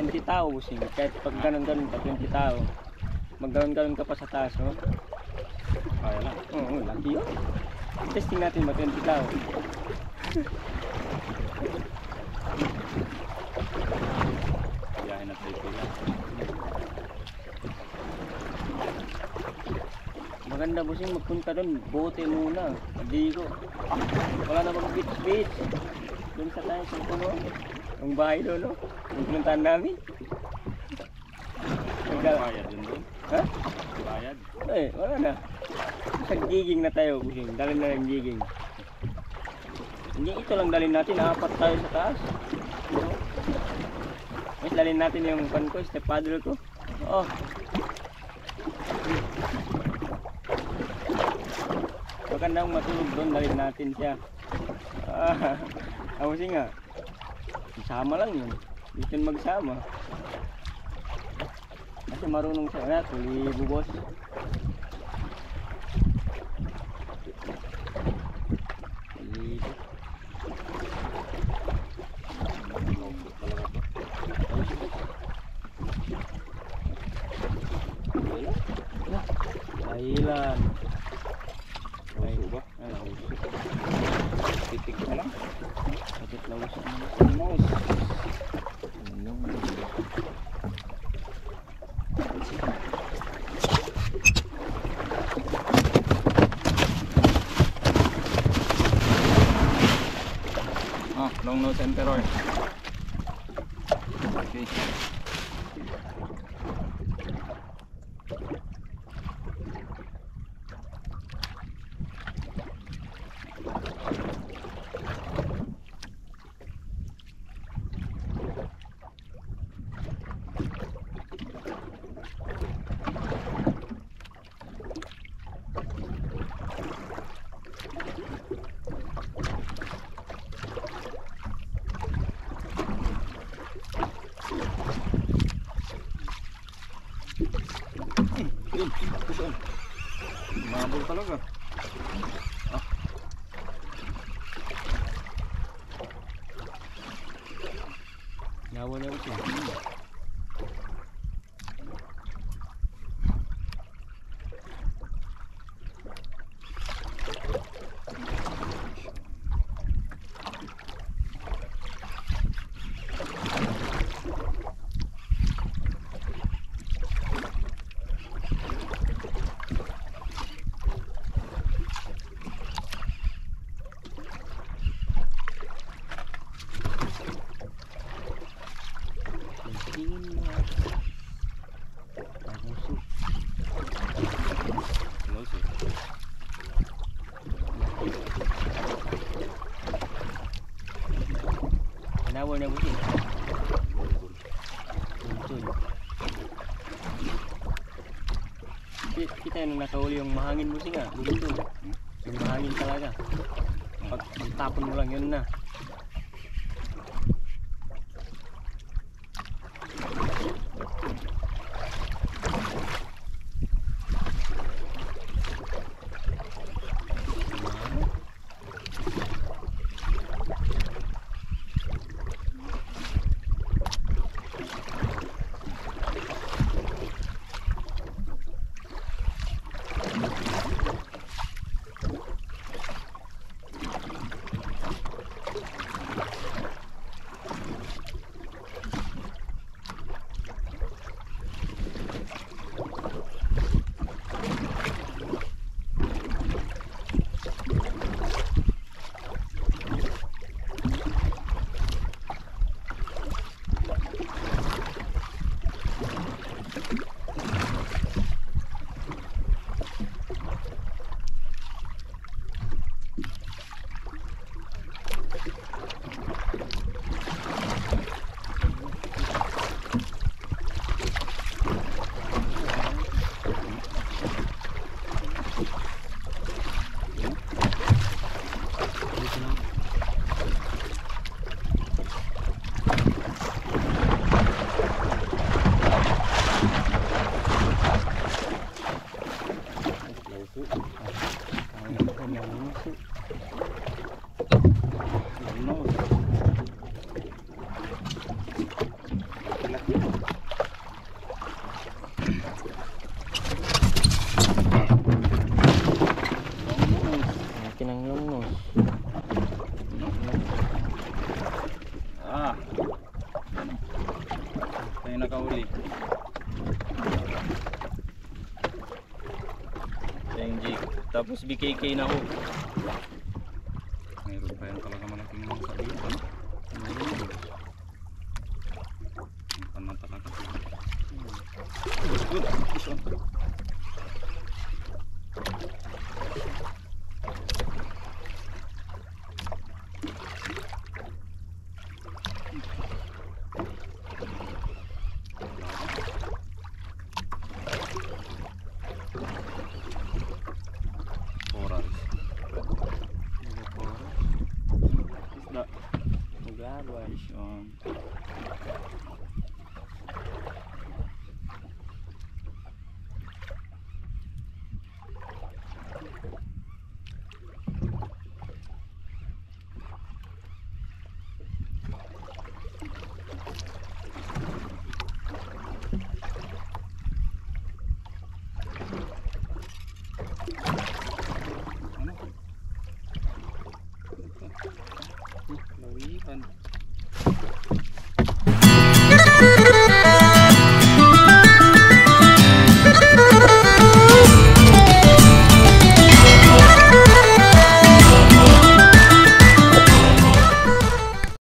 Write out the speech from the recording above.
20 tao busing. Kahit pag ganun-ganun ka, 20 tao. Magganun-ganun ka pa sa taas, no? Kaya lang. Oo, laki yun. Testing natin ba 20 tao? Biyahe na tayo pila. Maganda busing magpunta doon. Bote muna. Madigo. Wala na bang beach. Doon sa tayo sa puno. Ang bahay doon, no? Yung pinuntahan namin. Bayad yun doon. Ha? Bayad. Eh, wala na. Sa giging na tayo, busing. Dalhin na ng giging. Hindi ito lang dalhin natin. 4 tayo sa taas. Mas dalhin natin yung pan ko, step paddle ko. Oo. Magandang matulog doon, dalhin natin siya. Busing nga. Isama lang yun. Dito magsama. Kasi marunong siya na, tuli bubos. Thailand. Uso ba? Usok. Titik na lang. Bakit na usok mo? Almost. Long nose emperor. Okay. Mabul talaga. Yawa na ito. Tingin mo. Busok. Close it. Nawa na busing. Tuntun. Kita yung nakahuli yung mahangin busing nga. Tuntun. Yung mahangin talaga. Pagtapon mo lang yun na. tapos BKK na hook. Mayroon pa yan talaga malaking sa dito, no? Ang panata talaga. Good. This one. Corals. Isda. Maglaban. Fish on.